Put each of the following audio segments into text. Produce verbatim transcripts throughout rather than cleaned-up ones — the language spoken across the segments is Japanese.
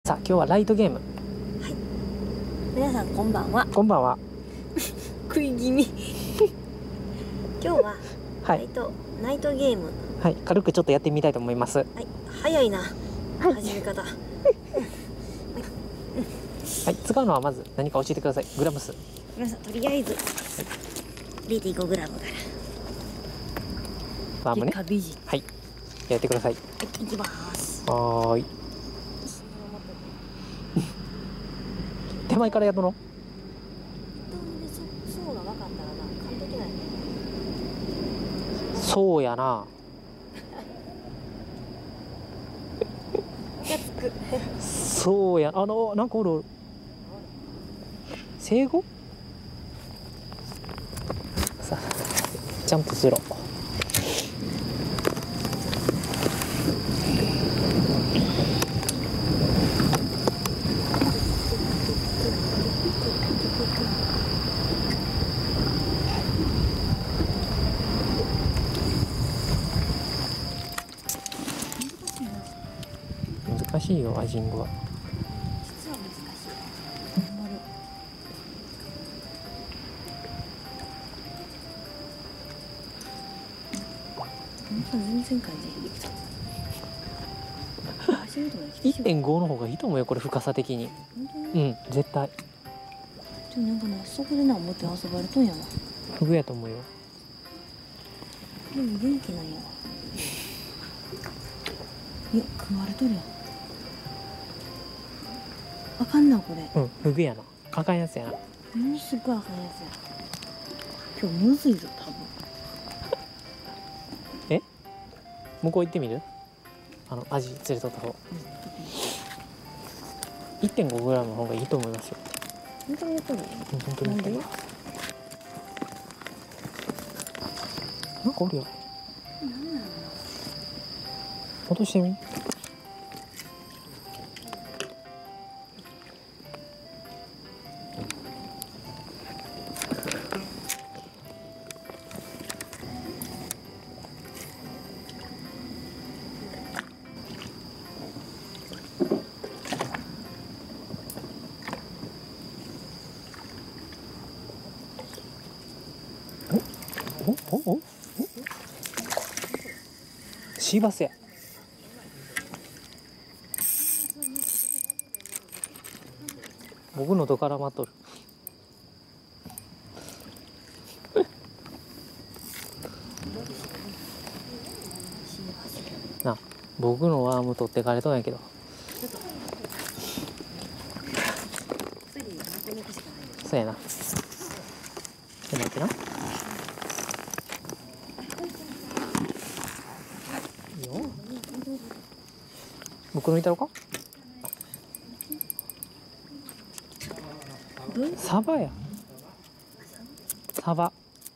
さあ今日はライトゲーム。はい。 皆さんこんばんは。 こんばんは。 食い気味。今日ははナイト、い、ナイトゲーム。 はい、軽くちょっとやってみたいと思います。 はい、早いな。始め方。はい、 使うのはまず何か教えてください。グラム数。 皆さんとりあえず ゼロてんごグラムから。 バームね。はい。やってください。 はい、いきます。 はーい。手前からやるの？ そうが分かったらな、完璧なんや。 そうやな。そうや、あのなんかおる。生後？さあ、ジャンプしろ。難しいよ、アジングは。 実は難しい。頑張る。全然感じできた。 いってんご の方がいいと思うよ、これ深さ的に。うん、絶対。 でもなんかな、そこでな、思って遊ばれとんやな。 フグやと思うよ。 でも元気なんやわ。いや、食われとるやん。あかんな、これ。 うん、フグやな。あかんやつやな。 ものすごいあかんやつや。今日むずいぞ、多分。 え？向こう行ってみる？あの、アジ連れとった方。いってんごグラム の方がいいと思いますよ。 本当にやっとる？ 本当に。なんで？なんかおるよ。 なんなの？ 落としてみ。おおおおシーバスや。僕のどからまっとる。な、僕のワーム取ってかれとんやけど。そうやな。ちょっと待ってな。いいよ。僕のいたろか？サバや。サバ。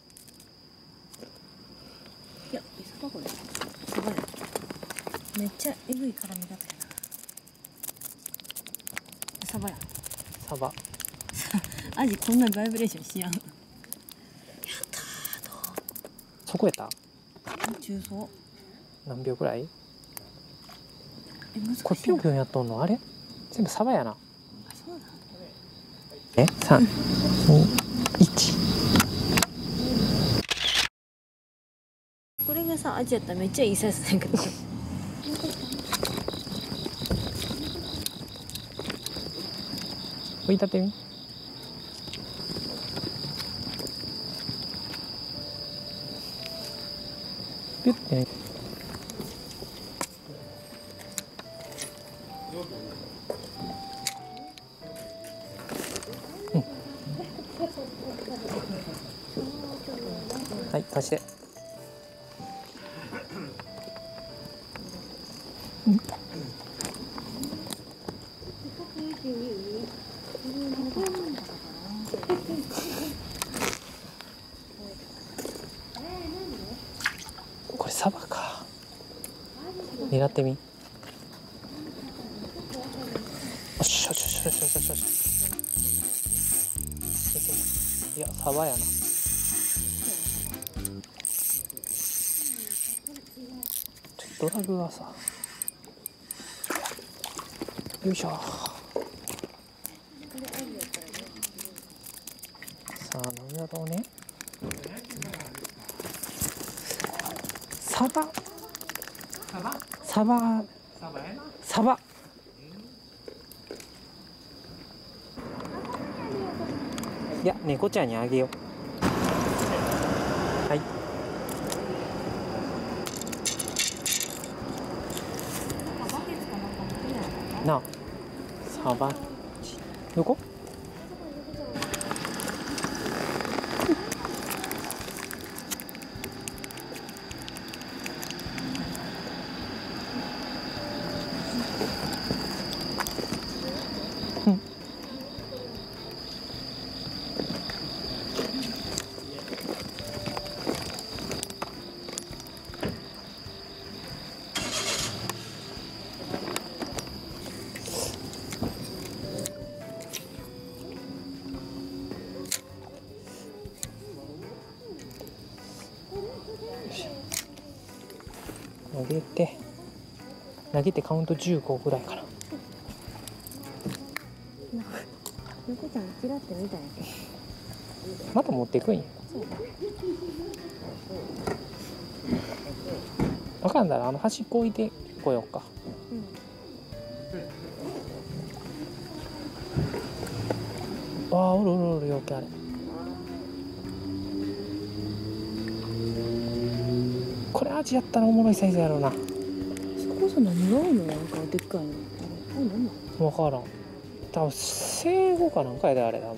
いや、サバこれ。サバや。めっちゃエグい絡み方やな。サバや。 サバ。 アジこんなバイブレーションしやん。やったー。 そこやった？ 中層。 何秒くらい？ え、難しい。 これぴょんぴょんやっとんのあれ？全部サバやな。 あ、そうなん。 え、さん、に、いち。 これがさ、アジやったらめっちゃいいサイズだけど。 追い立てみ。ピュッてね。うん。はい、貸して。うん。これサバか。狙ってみ。よしよしよしよしよしよし。いや、サバやな。ドラグがさ、 よいしょ。さあ何だろうね。サバサバサバサバやな。 サバいや猫ちゃんにあげよう。はい。なあサバどこ？投げて投げてカウントじゅうごぐらいかな。 猫ちゃんちらって見たんやけど。 また持っていくんや。わかんだらあの端っこ置いてこようか。うん、ああおるおるおるよけあれ。これアジやったらおもろいサイズやろうな。 そこさ何があるの？なんかでっかいの。あれ何なの？ 分からん。多分生後かなんかやであれ多分。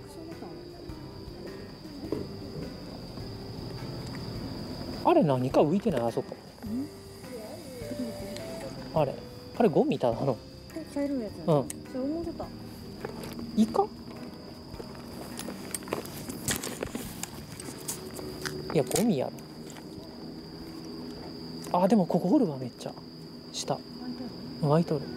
あれ何か浮いてない？あそこ。あれあれゴミただの。 え、茶色いやつ。 うん。 それ思ってた。 イカ？いやゴミやろ。あでもここおるわめっちゃ下湧いとる。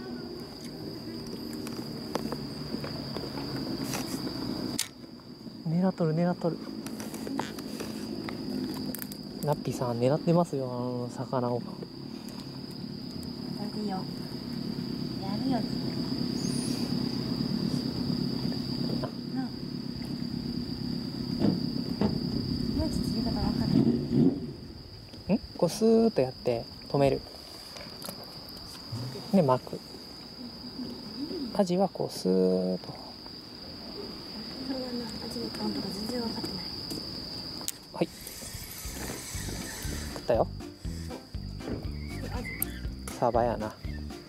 狙っとる狙っとる。ラッピーさん狙ってますよあの魚を。 やるよ。やるよ。な。もうちょっと釣り方分かんない。 んこうスーッとやって止めるで巻く。アジはこうスーッと。 それはな、アジのカウントが全然分かってない。 はい食ったよ。サバやな。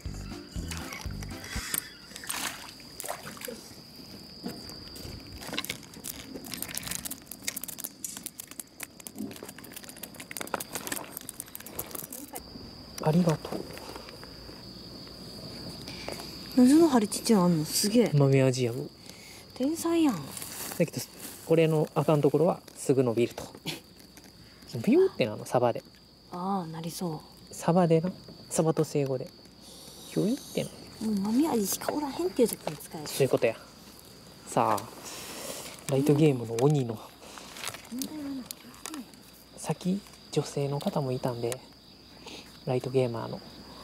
ありがとう。 謎の針ちっちゃいのあんの？すげえ。 豆アジやぶ。 天才やん。 だけどこれのあかんところはすぐ伸びると。ビューってなのサバで。 ああ、なりそサバでな。サバと生語で。ヒュイってな。 う。もう豆味しかおらへんっていう時に使える。 そういうことや。さあライトゲームの鬼の先女性の方もいたんでライトゲーマーの。うん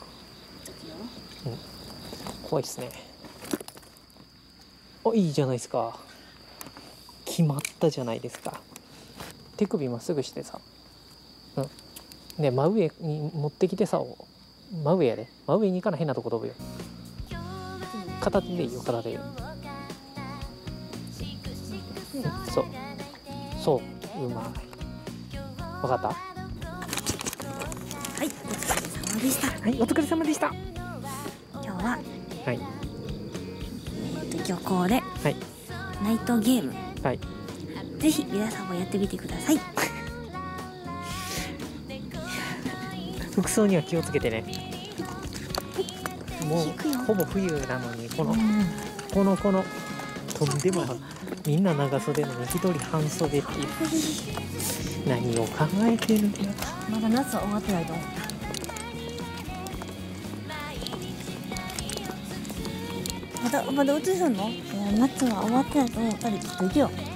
怖いっすね。おいいじゃないですか。決まったじゃないですか。手首まっすぐしてさ。うんで真上に持ってきてさ真上やで真上に行かな変なとこ飛ぶよ。片手でいいよ片手で。うん、そうそううまい。わかった。 はい、お疲れ様でした。 はいお疲れ様でした。 今日は、 はいえー、と漁港ではいナイトゲーム、 はいぜひ皆さんもやってみてください。 服装には気をつけてね。もうほぼ冬なのにこの、うん、このこのとんでもないみんな長袖のに一人半袖っていう何を考えてるんだ。 まだ夏は終わってないと思う。まだまだ映すの？いや夏は終わってないと思ったらちょっと行くよ。